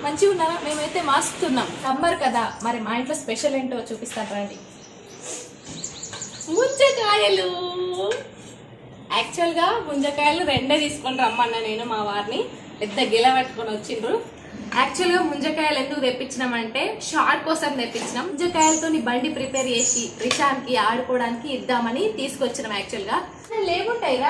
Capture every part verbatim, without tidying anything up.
మంచిగా ఉన్నారా? మేమైతే మస్తున్నాం. సమ్మర్ కదా, మరి మా ఇంట్లో స్పెషల్ ఏంటో చూపిస్తాను రండి. ముంజకాయలు. యాక్చువల్గా ముంజకాయలు రెండే తీసుకొని రమ్మన్నా నేను మా వారిని. పెద్ద గిల పట్టుకొని వచ్చిండ్రు. యాక్చువల్గా ముంజకాయలు ఎందుకు తెప్పించినామంటే షార్ట్ కోసం తెప్పించినాం. ముంజకాయలతో బండి ప్రిపేర్ చేసి రిషాన్కి ఆడుకోవడానికి ఇద్దామని తీసుకొచ్చినాం. యాక్చువల్గా లేవుంటాయిరా,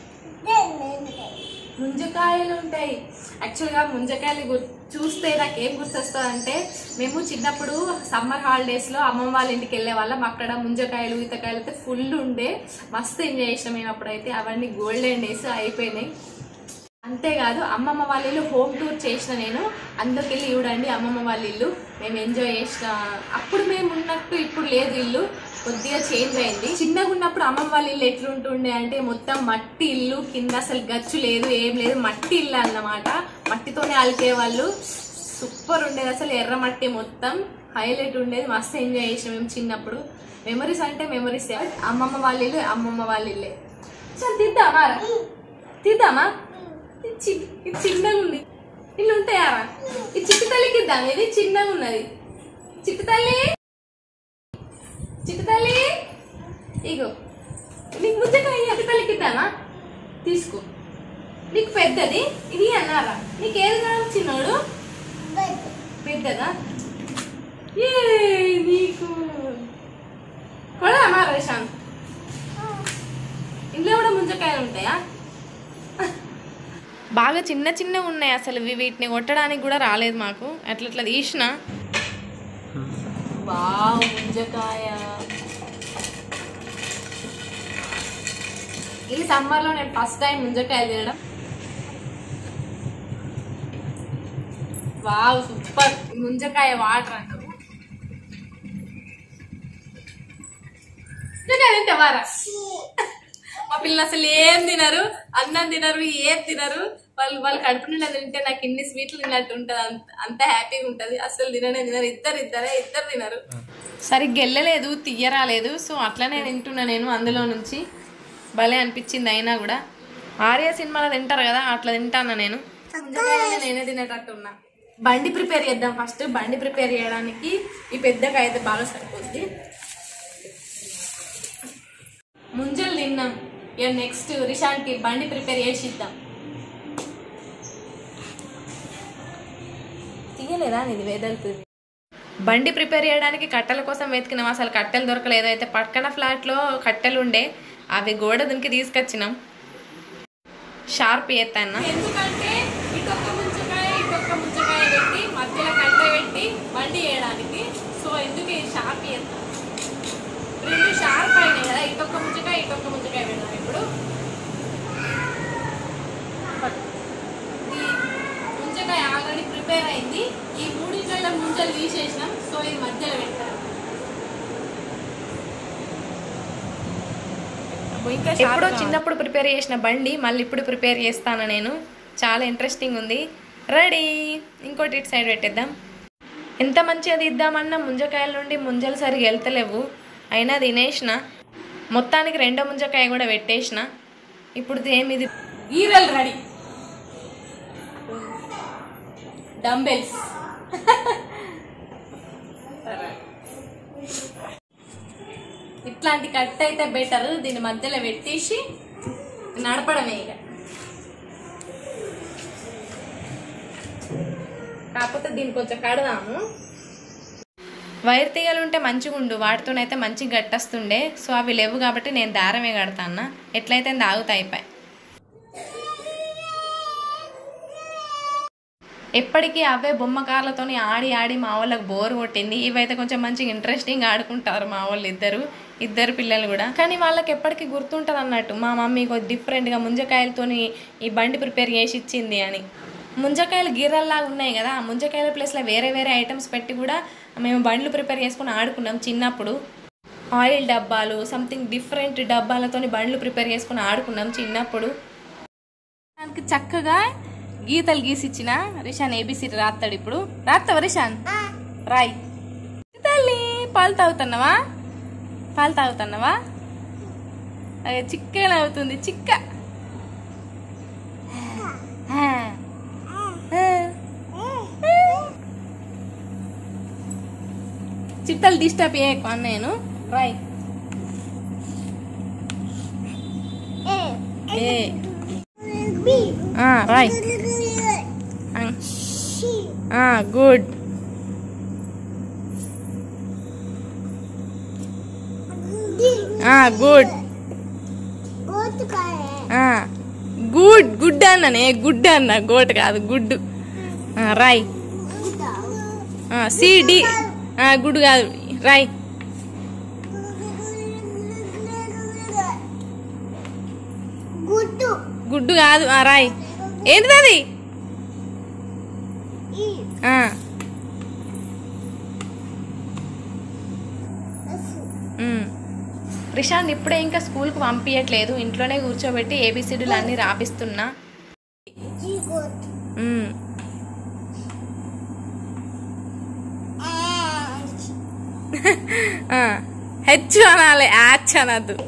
ముంజకాయలు ఉంటాయి. యాక్చువల్గా ముంజకాయలు చూస్తే నాకు ఏం గుర్తొస్తుంది అంటే, మేము చిన్నప్పుడు సమ్మర్ హాలిడేస్లో అమ్మమ్మ వాళ్ళ ఇంటికి వెళ్ళే వాళ్ళం. అక్కడ ముంజకాయలు ఈతకాయలు అయితే ఫుల్ ఉండే, మస్తు ఎంజాయ్ చేసినాం మేము అప్పుడైతే. అవన్నీ గోల్డెన్ డేస్ అయిపోయినాయి. అంతేకాదు అమ్మమ్మ వాళ్ళ ఇల్లు హోమ్ టూర్ చేసిన నేను, అందుకెళ్ళి చూడండి అమ్మమ్మ వాళ్ళ ఇల్లు. మేము ఎంజాయ్ చేసిన, అప్పుడు మేము ఉన్నట్టు ఇప్పుడు లేదు, ఇల్లు కొద్దిగా చేంజ్ అయింది. చిన్నగా ఉన్నప్పుడు అమ్మమ్మ వాళ్ళ ఇల్లు ఎట్లుంటుండే అంటే మొత్తం మట్టి ఇల్లు, కింద అసలు గచ్చు లేదు, ఏం లేదు, మట్టి ఇల్లు అన్నమాట. మట్టితోనే అలికే వాళ్ళు. సూపర్ ఉండేది అసలు, ఎర్ర మట్టి మొత్తం హైలైట్ ఉండేది. మస్తు ఎంజాయ్ చేసాం మేము చిన్నప్పుడు. మెమరీస్ అంటే మెమరీస్. అమ్మమ్మ వాళ్ళ ఇల్లు అమ్మమ్మ వాళ్ళ ఇల్లే. చాలా తిద్దామా తిద్దామా ఇది చిన్నగా ఉంది. ఇల్లు ఉంటాయారా? ఈ చిట్టు తల్లికి ఇద్దాం. ఇది చిన్నగా ఉన్నది. చిట్టు తల్లి, చిట్టు తల్లి ఇగో నీకు ముంజకాయ చిట్టు తల్లికి ఇద్దామా? తీసుకో. నీకు పెద్దది ఇది అన్నారా? నీకు ఏది కావాలి చిన్నోడు? పెద్దదా? ఏ నీకు కొడదామా రేషాన్? ఇంట్లో కూడా ముంజకాయలు ఉంటాయా? బాగా చిన్న చిన్నగా ఉన్నాయి అసలు. వీటిని కొట్టడానికి కూడా రాలేదు మాకు. అట్లా అట్లా తీసిన. వావ్ ముంజకాయ. ఈ సమ్మర్లో నేను ఫస్ట్ టైం ముంజకాయలు తినడం. Wow super. ముంజకాయ వాటర్ అంటారు. ముంజకాయ తింటావారా? మా పిల్లలు అసలు ఏం తినరు, అన్నం తినరు, ఏం తినరు. వాళ్ళు వాళ్ళు కడుపు నిండా తింటే నాకు ఇన్ని స్వీట్లు తిన్నట్టు ఉంటుంది. అంత అంత హ్యాపీగా ఉంటుంది. అసలు తిననే తినరు. ఇద్దరు ఇద్దరే ఇద్దరు తినరు. సరిగ్గా వెళ్ళలేదు, తీయరాలేదు. సో అట్లనే తింటున్నా నేను అందులో నుంచి. భలే అనిపించింది. అయినా కూడా ఆర్య సినిమాలో తింటారు కదా, అట్లా తింటాను నేను. నేనే తినేటట్టు ఉన్నా. బండి ప్రిపేర్ చేద్దాం ఫస్ట్. బండి ప్రిపేర్ చేయడానికి ఈ పెద్దగా అయితే బాగా సరిపోద్ది. ముంజలు తిన్నాం. ఇక నెక్స్ట్ రిషాన్కి బండి ప్రిపేర్ చేసి ఇద్దాం. తీయలేదా ఇది వేదలుతుంది. బండి ప్రిపేర్ చేయడానికి కట్టెల కోసం వెతికినాం. అసలు కట్టెలు దొరకలేదు. అయితే పక్కన ఫ్లాట్లో కట్టెలు ఉండే, అవి గోడ దునికి తీసుకొచ్చినాం. షార్ప్ చేస్తాను ఎందుకంటే ఇటొక్క ముంచకాయ ఇటొక్క ముంచకాయ పెట్టి మధ్యలో కట్టె పెట్టి బండి చేయడానికి. సో ఎందుకు షార్ప్ చేస్తాను. రెండు షార్ప్ అయినాయి కదా, ఇటొక్క ముంచకాయ ఇటొక్క ముంచకాయ పెడదాం. ఇప్పుడు ముంచకాయ ఆల్రెడీ ప్రిపేర్ అయింది. ఈ మూడింట్లో ముంజలు తీసేసినాం. సో ఇది మధ్యలో పెట్టారు. ఎప్పుడో చిన్నప్పుడు ప్రిపేర్ చేసిన బండి మళ్ళీ ఇప్పుడు ప్రిపేర్ చేస్తాను నేను. చాలా ఇంట్రెస్టింగ్ ఉంది. రెడీ. ఇంకోటి ఇటు సైడ్ పెట్టేద్దాం. ఎంత మంచిగా తీద్దామన్నా ముంజకాయల నుండి ముంజలు సరిగా వెళ్తలేవు. అయినా తినేసిన. మొత్తానికి రెండో ముంజకాయ కూడా పెట్టేసిన. ఇప్పుడు ఏమిది గీరలు రెడీ. డంబెల్స్. ఇట్లాంటి కట్ అయితే బెటర్. దీని మధ్యలో పెట్టేసి నడపడమే ఇక. కాకపోతే దీన్ని కొంచెం కడదాము. వైర్ తీగలు ఉంటే మంచిగా ఉండు, వాటితోనైతే మంచిగా గట్టొస్తుండే. సో అవి లేవు కాబట్టి నేను దారమే కడతాను. ఎట్లయితే దాగుతా అయిపోయి. ఎప్పటికీ అవే బొమ్మకార్లతో ఆడి ఆడి మా వాళ్ళకి బోర్ కొట్టింది. ఇవైతే కొంచెం మంచిగా ఇంట్రెస్టింగ్ ఆడుకుంటారు మా వాళ్ళు ఇద్దరు ఇద్దరు పిల్లలు కూడా. కానీ వాళ్ళకి ఎప్పటికీ గుర్తుంటుంది అన్నట్టు, మా మమ్మీ కొద్ది డిఫరెంట్గా ముంజకాయలతోని ఈ బండి ప్రిపేర్ చేసి ఇచ్చింది అని. ముంజకాయలు గిర్రల్లాగా ఉన్నాయి కదా, ఆ ముంజకాయల ప్లేస్లో వేరే వేరే ఐటమ్స్ పెట్టి కూడా మేము బండ్లు ప్రిపేర్ చేసుకుని ఆడుకున్నాం చిన్నప్పుడు. ఆయిల్ డబ్బాలు, సంథింగ్ డిఫరెంట్ డబ్బాలతో బండ్లు ప్రిపేర్ చేసుకుని ఆడుకున్నాం చిన్నప్పుడు. దానికి చక్కగా గీతలు గీసిచ్చిన రిషాన్ ఏబిసి రాస్తాడు. ఇప్పుడు రాస్తావా రిషాన్? రాయ్. తల్లి పాలు తాగుతున్నావా? పాలు తాగుతున్నావా? అదే చిక్కగా అవుతుంది. చిక్క చిట్టలు డిస్టర్బ్ చేయకు నేను రాయ్ ఏ రాయ్ గుడ్ గుడ్ గుడ్ గుడ్ అన్ననే గుడ్ అన్న గోట్ కాదు గుడ్ రాయ్ సిడి గుడ్ కాదు రాయ్ గుడ్డు కాదు రాయ్ ఏంటిది అది రిషాన్ ఇప్పుడే ఇంకా స్కూల్కి పంపించట్లేదు, ఇంట్లోనే కూర్చోబెట్టి ఏబిసిడీలు అన్ని రాపిస్తున్నా. హెచ్ అనాలి, యాచ్ అనద్దు.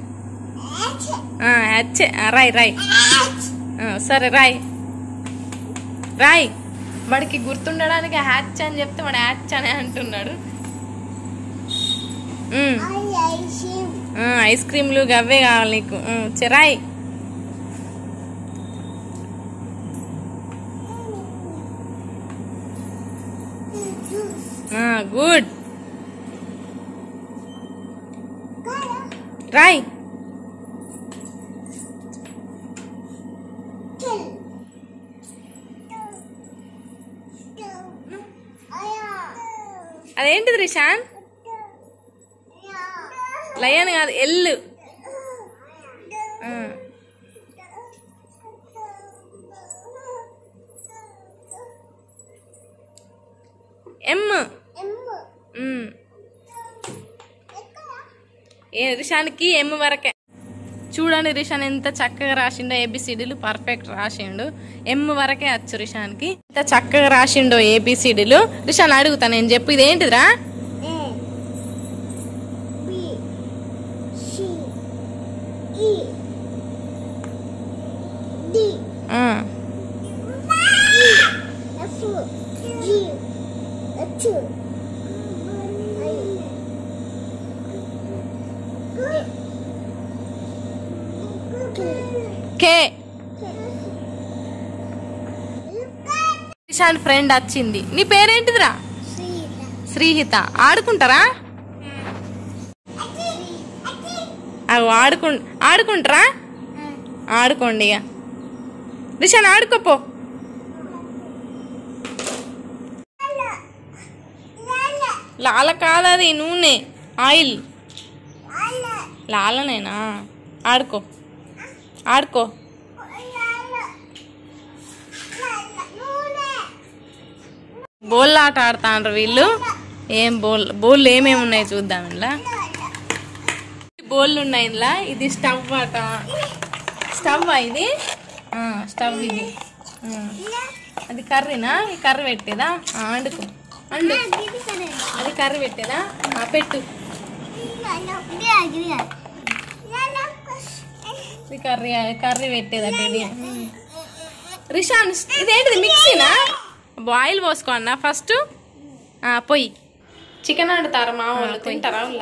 హెచ్ రాయ్ రాయ్ సరే రాయ్ రాయ్. వాడికి గుర్తుండడానికి హ్యాచ్ అని చెప్తే వాడు హ్యాచ్ అని అంటున్నాడు. ఐస్ క్రీమ్లు గవ్వే కావాలి నీకు. చెరాయ్ గుడ్ రాయ్. అదేంటిది రిషాన్? లయన్ కాదు, ఎల్లు. ఎమ్. ఏ రిషాన్కి ఎమ్ వరకే. చూడండి రిషాన్ ఎంత చక్కగా రాసిండో ఏబిసిడీలు, పర్ఫెక్ట్ రాసిండు. ఎమ్ వరకే వచ్చు రిషాన్కి. ఎంత చక్కగా రాసిండో ఏబిసిడీలు. రిషాన్ అడుగుతా నేను, చెప్పు ఇదేంటిదిరా? రిషాన్ ఫ్రెండ్ వచ్చింది. నీ పేరేంటిదిరా? శ్రీహిత. ఆడుకుంటారా? అవి ఆడుకు ఆడుకుంటారా? ఆడుకోండి ఇక. రిషాన్ ఆడుకోపో. లాల కాదది, నూనె, ఆయిల్. లాలనేనా? ఆడుకో ఆడుకో. బోల్ ఆట ఆడుతాండ్రు వీళ్ళు. ఏం బోల్ బోల్ ఏమేమి ఉన్నాయి చూద్దాం. ఇలా బోళ్ళు ఉన్నాయి. ఇలా ఇది స్టవ్ ఆట. స్టవ్ ఇది స్టవ్. ఇది అది కర్రీనా? ఈ కర్రీ పెట్టేదా? వండుకో అండు. అది కర్రీ పెట్టేదా? పెట్టు. ఇది కర్రీ కర్రీ పెట్టేదట ఇది. రిషాన్ ఇదేంటిది? మిక్సీనా? బాయిల్ పోసుకో అన్న ఫస్ట్. పొయ్యి. చికెన్ వండుతారు మా వాళ్ళు, తింటారా వాళ్ళ?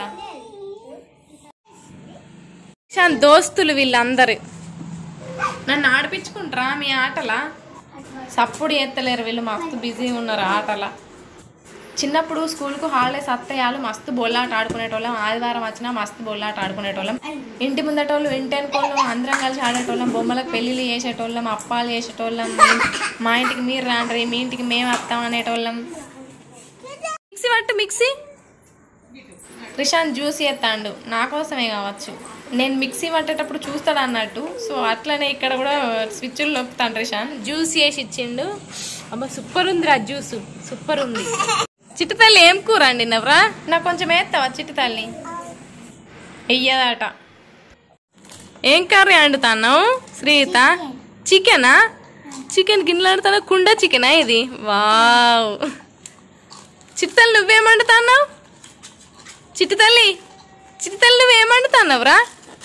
రిషాన్ దోస్తులు వీళ్ళందరు నన్ను ఆడిపించుకుంటారా మీ ఆటలా? సప్పుడు ఎత్తలేరు వీళ్ళు, మస్తు బిజీ ఉన్నారు ఆటలా. చిన్నప్పుడు స్కూల్కు హాలిడేస్ అత్తయ్యాలు మస్తు బొల్లాట ఆడుకునేటోళ్ళం. ఆదివారం వచ్చినా మస్తు బొల్లాట ఆడుకునేటోళ్ళం. ఇంటి ముందటోళ్ళు, ఇంటి అనుకోళ్ళం, అందరం కలిసి ఆడేటోళ్ళం. బొమ్మలకు పెళ్ళిళ్ళు చేసేటోళ్ళం, అప్పాలు చేసేటోళ్ళం. మా ఇంటికి మీరు రాండ్రి, మీ ఇంటికి మేము వస్తాం అనేటోళ్ళం. మిక్సీ పట్టు మిక్సీ. రిషాన్ జ్యూస్ చేస్తాడు, నా కోసమే కావచ్చు. నేను మిక్సీ పట్టేటప్పుడు చూస్తాడు అన్నట్టు, సో అట్లనే ఇక్కడ కూడా స్విచ్లు నొక్కుతాను. రిషాన్ జ్యూస్ చేసి ఇచ్చిండు. అబ్బా సూపర్ ఉందిరా జ్యూస్, సూపర్ ఉంది. చిట్టి తల్లి ఏం కూర అండి నవ్రా? నాకు కొంచెం వేస్తావా చిట్టి తల్లి? వెయ్యదట. ఏం కర్రీ వండుతున్నావు శ్రీత? చికెనా? చికెన్ గిన్నెలు వండుతాను. కుండ చికెనా ఇది? వావ్. చిట్టి తల్లి నువ్వేం వండుతున్నావు? చిట్టి తల్లి చిట్టి తల్లి నువ్వేం వండుతున్నావురా?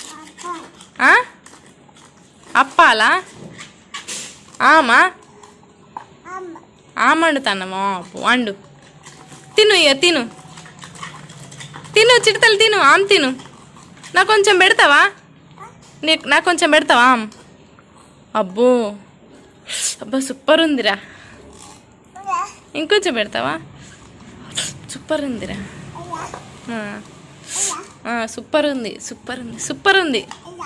అప్పాలా? ఆమా ఆమ వండుతున్నామా? వండు, తిను ఇక తిను. తిను చిడతలు తిను ఆమ్ తిను నాకు కొంచెం పెడతావా నీకు నాకు కొంచెం పెడతావా ఆమ్ అబ్బో అబ్బా సూపర్ ఉందిరా ఇంకొంచెం పెడతావా సూపర్ ఉందిరా సూపర్ ఉంది సూపర్ ఉంది సూపర్ ఉంది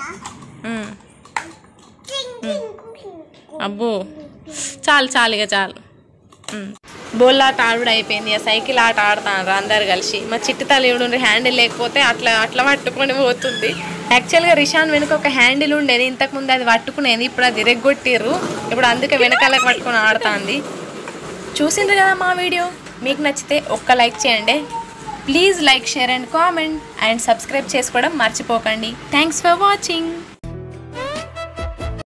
అబ్బో చాలు చాలు ఇక చాలు బోల్లాట ఆడు అయిపోయింది ఇక సైకిల్ ఆట ఆడుతున్నారు అందరు కలిసి మా చిట్టి తల్లి హ్యాండిల్ లేకపోతే అట్లా అట్లా పట్టుకొని పోతుంది యాక్చువల్గా రిషాన్ వెనుక ఒక హ్యాండిల్ ఉండేది ఇంతకుముందు అది పట్టుకునేది ఇప్పుడు అది రెగ్గొట్టిర్రు ఇప్పుడు అందుకే వెనకాలకు పట్టుకొని ఆడుతుంది చూసిండ్రు కదా మా వీడియో మీకు నచ్చితే ఒక్క లైక్ చేయండి please like share and comment and subscribe చేసుకోవడం మర్చిపోకండి థ్యాంక్స్ ఫర్ వాచింగ్